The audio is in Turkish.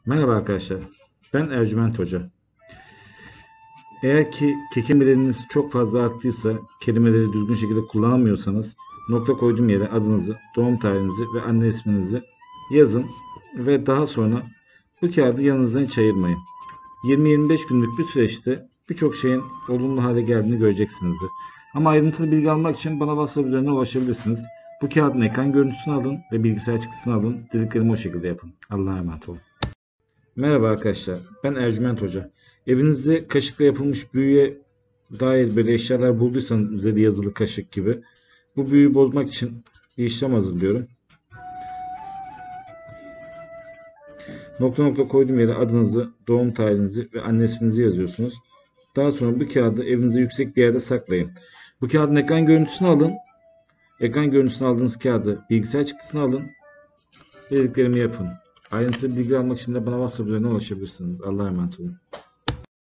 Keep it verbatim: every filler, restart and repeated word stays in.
Merhaba arkadaşlar. Ben Ercüment Hoca. Eğer ki kelimeleriniz çok fazla arttıysa, kelimeleri düzgün şekilde kullanamıyorsanız, nokta koyduğum yere adınızı, doğum tarihinizi ve anne isminizi yazın ve daha sonra bu kağıdı yanınızdan hiç ayırmayın. yirmi yirmi beş günlük bir süreçte birçok şeyin olumlu hale geldiğini göreceksinizdir. Ama ayrıntılı bilgi almak için bana WhatsApp üzerinden ulaşabilirsiniz. Bu kağıdın ekran görüntüsünü alın ve bilgisayar çıktısını alın. Dediklerimi o şekilde yapın. Allah'a emanet olun. Merhaba arkadaşlar, ben Ercüment Hoca. Evinizde kaşıkla yapılmış büyüye dair böyle eşyalar bulduysanız, üzeri yazılı kaşık gibi, bu büyüyü bozmak için bir işlem hazırlıyorum. Nokta nokta koyduğum yere adınızı, doğum tarihinizi ve anne isminizi yazıyorsunuz. Daha sonra bu kağıdı evinizde yüksek bir yerde saklayın. Bu kağıdın ekran görüntüsünü alın. Ekran görüntüsünü aldığınız kağıdı bilgisayar çıktısını alın. Dediklerimi yapın. Ayrıntılı bilgi almak için de bana WhatsApp üzerinden ulaşabilirsiniz. Allah'a emanet olun.